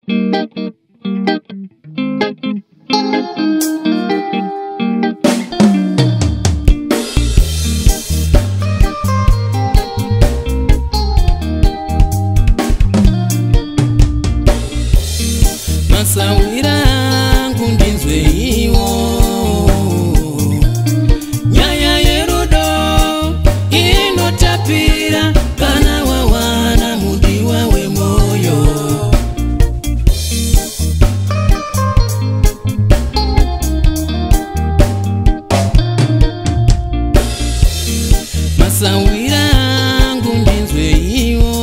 Masawira angu ndinzwe iwo nyaya yerudo inotapira kana wawana mudiwa wemoyo. Masawira angu ndinzwe iwo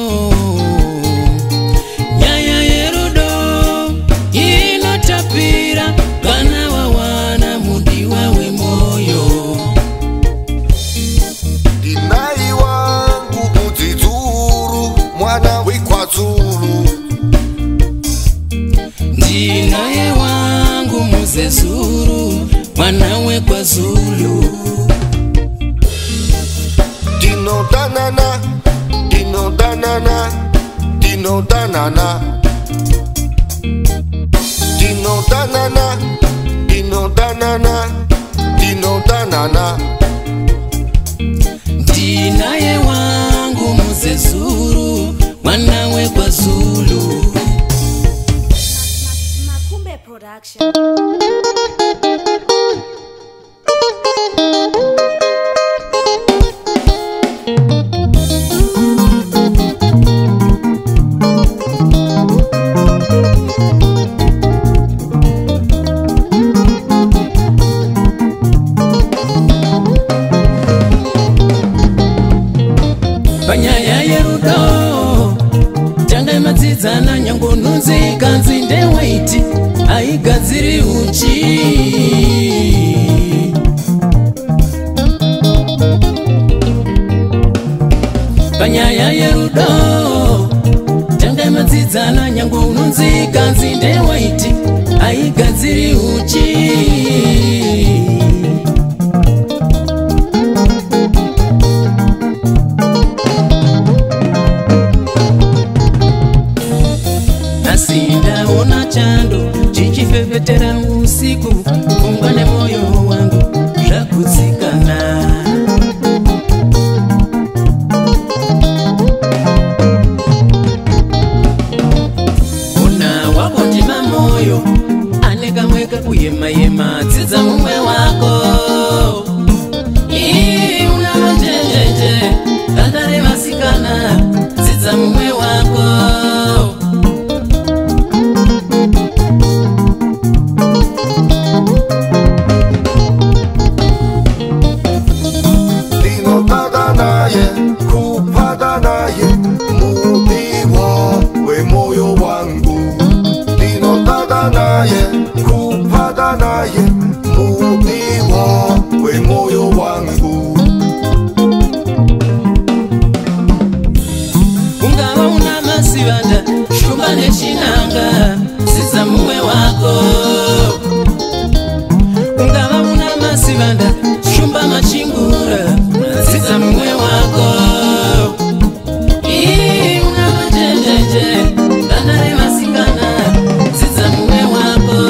nyaya yerudo inotapira kana wawana mudiwa wemoyo. Dinai wangu mutizuru mwana wekwazulu, ndinaye wangu muzezuru mwana wekwazulu. dino danana, dino danana, dino danana, dino danana, dino danana, dino danana. Ndinaye wangu muzezuru mwana wekwazulu. Makumbe Production. Panyaya yerudo changa madzidzana nyango nunzi kanzi ndewaiti aigadziri uchi. Panyaya yerudo changa madzidzana nyango nunzi kanzi ndewaiti aigadziri uchi. Sindaona chando chichifefetera usiku, kumbane moyo wangu zvakutsikana. Una wako ndima moyo aneka mweka kuyema yema tsitsa mumwe wako. Una majenjeje kandare masikana tsitsa mumwe wako. Kupada naye mudiwa we moyo wangu, dinotada naye kupada naye mudiwa we moyo wangu. Ungawa una masivanda shumba nechinanga tsitsa mumwe wako. Ungawa una masivanda shumba machingura tsitsa mumwe wako. Una majenjeje kandare masikana tsitsa mumwe wako.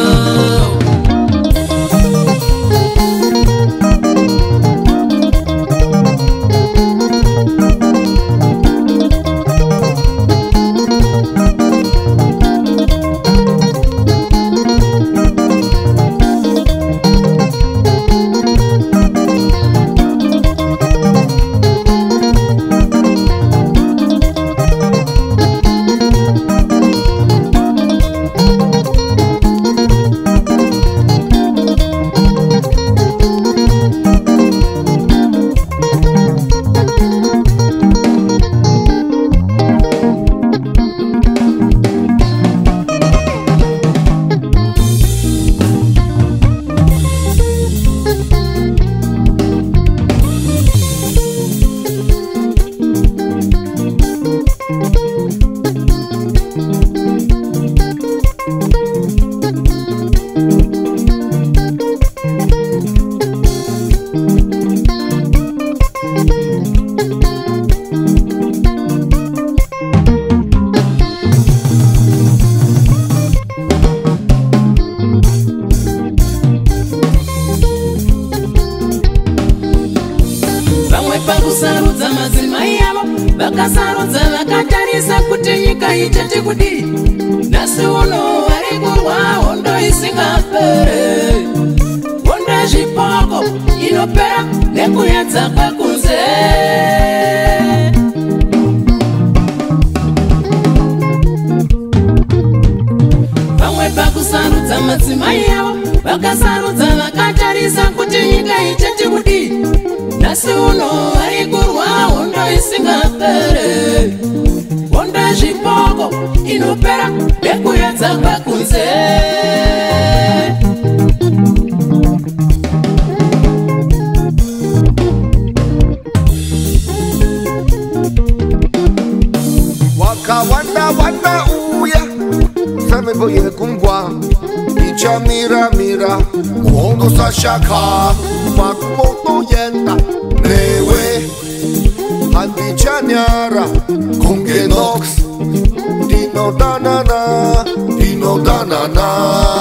vakasarudza vakatarisa kuti nyika ichati kudi. Nhasi uno vari kurwa hondo isingapere, hondo yezvipoko inopera nekuyedza kwakunze. Vamwe pakusarudza madzimai avo vakasarudza vakatarisa kuti nyika ichati kudi. Nhasi uno vari kurwa hondo isingapere, hondo yezvipoko inopera nekuyedza kwakunze. Wakawanda wanda uya Samebo yekungwa Icha mira mira Uhondo sashaka Makumoto yenda Newe Handicha nyara Konge nox Dino danana Dino danana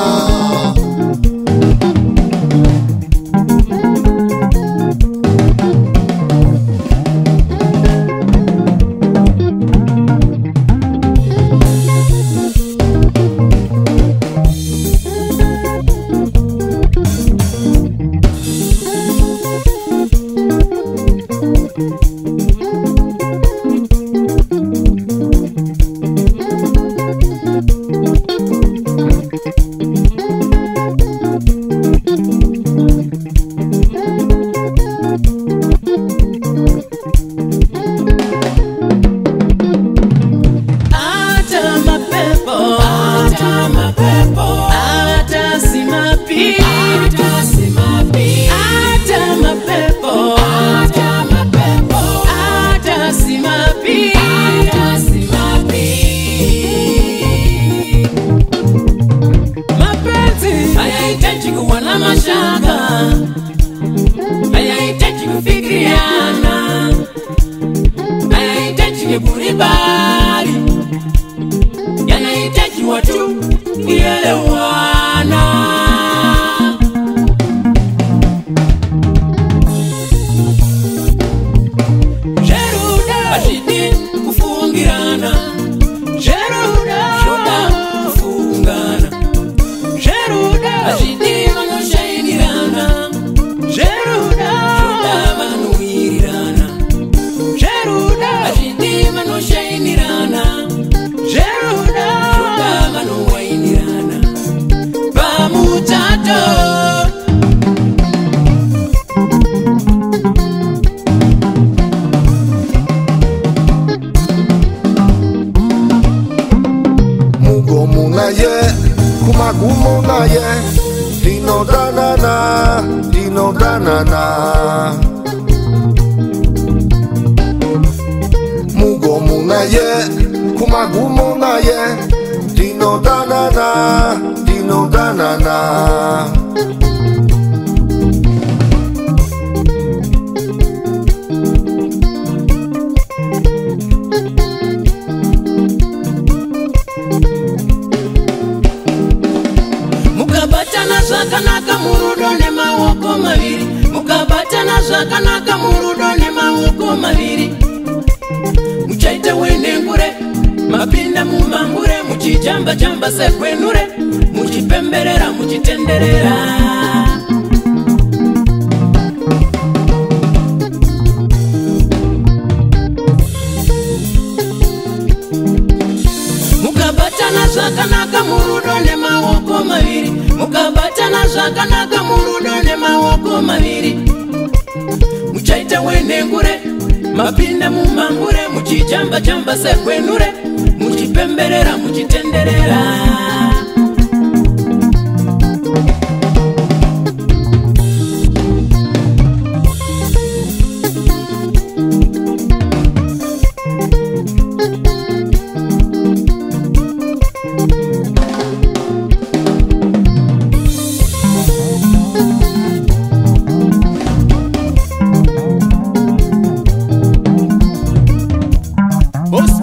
Kumagumona ye Dino danana Dino danana Mugomuna ye Kumagumona ye Dino danana Dino danana Zvakanaka murudo nemaoko maviri, mukabatana zvakanaka murudo nemaoko maviri. Muchaita wenengure, mapinda mumambure, muchijamba jamba sekwenure, muchipemberera muchitenderera. Mukabatana zvakanaka murudo nemaoko maviri, mukabatana zvakanaka murudo nemaoko maviri. Muchaita wenengure, mapinda mumambure, muchijamba jamba sekwenure, muchipemberera muchitenderera.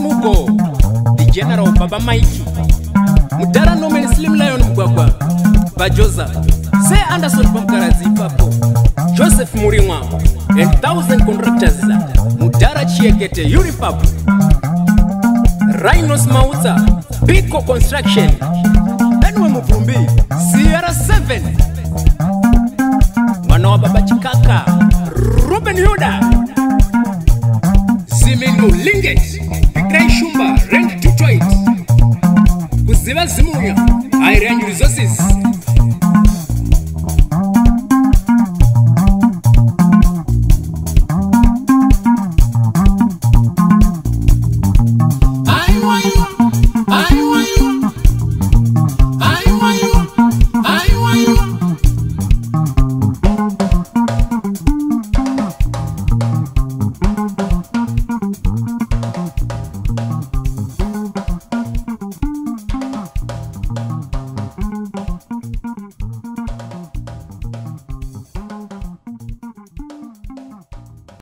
General Baba Mikey Mudara no men Slim Lion Mugwagwa Bajoza, say Anderson Pamkaradzi Papo, Joseph Murimwa, and 1,000 contractors, Mudara Chiekete, Uripap, Rhinos Mauta, Pico Construction, Enwe Mufumbi, Sierra 7, Manoa Babachikaka, Ruben Yuda, Zimenu Linget, Pikrai Shumba, Rank Detroit, Kuziva Zimuya, Iron Resources,